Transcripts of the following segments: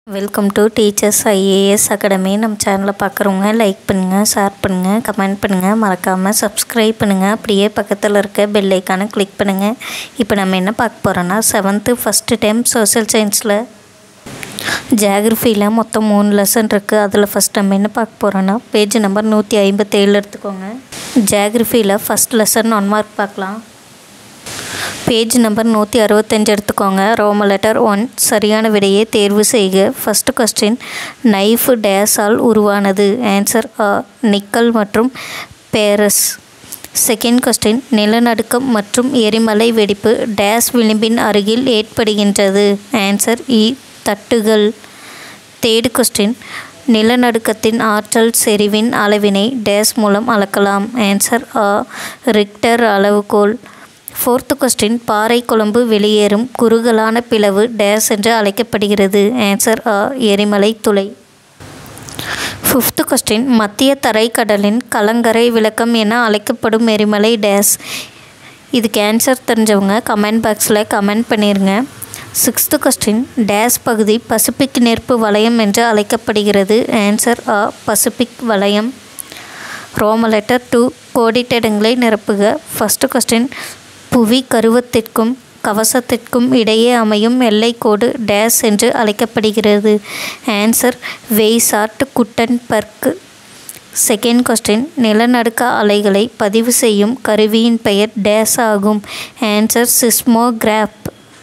Welcome to teachers IAS academy. நம்ம சேனலை பார்க்குறவங்க லைக் பண்ணுங்கள், ஷேர் பண்ணுங்கள், கமெண்ட் பண்ணுங்கள், மறக்காமல் சப்ஸ்கிரைப் பண்ணுங்கள். அப்படியே பக்கத்தில் இருக்க பெல் ஐக்கானை கிளிக் பண்ணுங்கள். இப்போ நம்ம என்ன பார்க்க போகிறோன்னா 7th ஃபஸ்ட்டு டைம் சோஷியல் சயின்ஸில் ஜியாகிரஃபியில் மொத்தம் 3 லெசன் இருக்குது. அதில் ஃபஸ்ட் நம்ம என்ன பார்க்க போகிறோன்னா பேஜ் நம்பர் 157 எடுத்துக்கோங்க. ஜியாகிரஃபியில் ஃபஸ்ட் லெசன் 1 மார்க் பார்க்கலாம். பேஜ் நம்பர் 165 எடுத்துக்கோங்க. ரோமன் லெட்டர் 1 சரியான விடையை தேர்வு செய்க. ஃபஸ்ட்டு கொஸ்டின், நைஃப் டேஸால் உருவானது. ஆன்சர் ஆ, நிக்கல் மற்றும் பேரஸ். செகண்ட் கொஸ்டின், நிலநடுக்கம் மற்றும் எரிமலை வெடிப்பு டேஸ் விளிம்பின் அருகில் ஏற்படுகின்றது. ஆன்சர் இ, தட்டுகள். தேர்டு கொஸ்டின், நிலநடுக்கத்தின் ஆற்றல் செறிவின் அளவினை டேஸ் மூலம் அளக்கலாம். ஆன்சர் ஆ, ரிக்டர் அளவுகோல். ஃபோர்த்து கொஸ்டின், பாறை குழம்பு வெளியேறும் குறுகலான பிளவு டேஸ் என்று அழைக்கப்படுகிறது. ஆன்சர் ஆ, எரிமலை துளை. ஃபிஃப்த்து கொஸ்டின், மத்திய தரைக்கடலின் கலங்கரை விளக்கம் என அழைக்கப்படும் எரிமலை டேஸ். இதுக்கு ஆன்சர் தெரிஞ்சவங்க கமெண்ட் பாக்ஸில் கமெண்ட் பண்ணிடுங்க. சிக்ஸ்த்து கொஸ்டின், டேஸ் பகுதி பசிபிக் நெருப்பு வலயம் என்று அழைக்கப்படுகிறது. ஆன்சர் ஆ, பசிபிக் வலயம். ரோமன் லெட்டர் 2 கோடிட்ட இடங்களை நிரப்புக. ஃபஸ்ட்டு கொஸ்டின், புவி கருவத்திற்கும் கவசத்திற்கும் இடையே அமையும் எல்லைக்கோடு டேஸ் என்று அழைக்கப்படுகிறது. Answer Weichert Gutenberg. Second question, நிலநடுக்க அலைகளை பதிவு செய்யும் கருவியின் பெயர் டேஸ் ஆகும். Answer seismograph.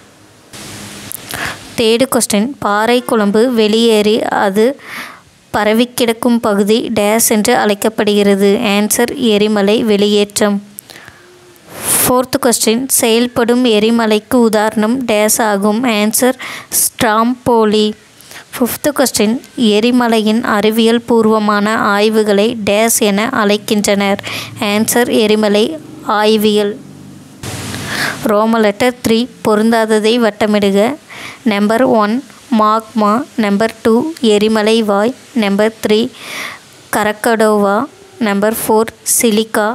தேர்டு கொஸ்டின், பாறை குழம்பு வெளியேறி அது பரவிக்கிடக்கும் பகுதி டேஸ் என்று அழைக்கப்படுகிறது. ஆன்சர் எரிமலை வெளியேற்றம். ஃபோர்த்து கொஸ்டின், செயல்படும் எரிமலைக்கு உதாரணம் டேஸ் ஆகும். Answer Stromboli. ஃபிஃப்த்து கொஸ்டின், எரிமலையின் அறிவியல் பூர்வமான ஆய்வுகளை டேஸ் என அழைக்கின்றனர். ஆன்சர் எரிமலை ஆய்வியல். ரோமன் லெட்டர் 3 பொருந்தாததை வட்டமிடுக. நம்பர் 1 மாக்மா, நம்பர் 2 எரிமலை வாய், number 3 Krakatoa, number 4 silica,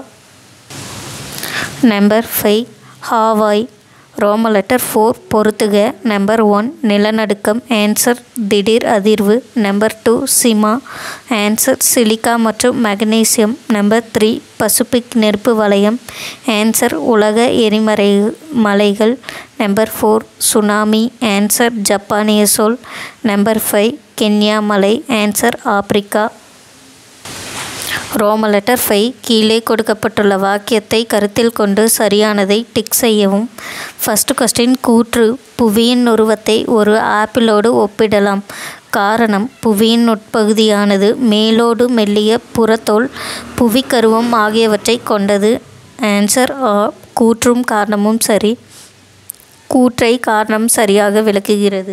number 5 Hawaii. Roman letter 4 பொறுத்துக. நம்பர் 1 நிலநடுக்கம். ஆன்சர் திடீர் அதிர்வு. Number 2 sima. ஆன்சர் சிலிக்கா மற்றும் மக்னீசியம். நம்பர் 3 பசிபிக் நெருப்பு வலயம். ஆன்சர் உலக மலைகள். Number 4 tsunami. ஆன்சர் ஜப்பானிய சொல். நம்பர் 5 கென்யா மலை. Answer Africa. ரோமன் லெட்டர் 5 கீழே கொடுக்கப்பட்டுள்ள வாக்கியத்தை கருத்தில் கொண்டு சரியானதை டிக் செய்யவும். ஃபஸ்ட்டு கொஸ்டின், கூற்று புவியின் உருவத்தை ஒரு ஆப்பிளோடு ஒப்பிடலாம். காரணம், புவியின் உட்பகுதியானது மேலோடு மெல்லிய புறத்தோல் புவிக்கருவம் ஆகியவற்றை கொண்டது. ஆன்சர் ஆ, கூற்றும் காரணமும் சரி. கூற்றை காரணம் சரியாக விளக்குகிறது.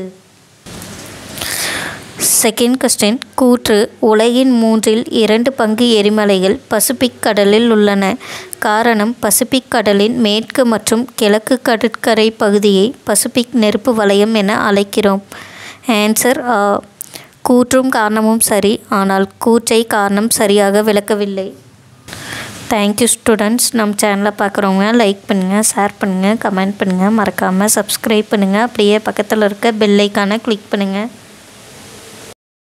செகண்ட் கொஸ்டின், கூற்று உலகின் 2 பங்கு எரிமலைகள் பசிபிக் கடலில் உள்ளன. காரணம், பசிபிக் கடலின் மேற்கு மற்றும் கிழக்கு கடற்கரை பகுதியை பசிபிக் நெருப்பு வலயம் என அழைக்கிறோம். ஆன்சர் ஆ, கூற்றும் காரணமும் சரி. ஆனால் கூற்றை காரணம் சரியாக விளக்கவில்லை. Thank you students. நம்ம சேனலை பார்க்குறவங்க லைக் பண்ணுங்கள், ஷேர் பண்ணுங்கள், கமெண்ட் பண்ணுங்கள், மறக்காமல் சப்ஸ்கிரைப் பண்ணுங்கள். அப்படியே பக்கத்தில் இருக்க பெல் ஐக்கானை கிளிக் பண்ணுங்கள்.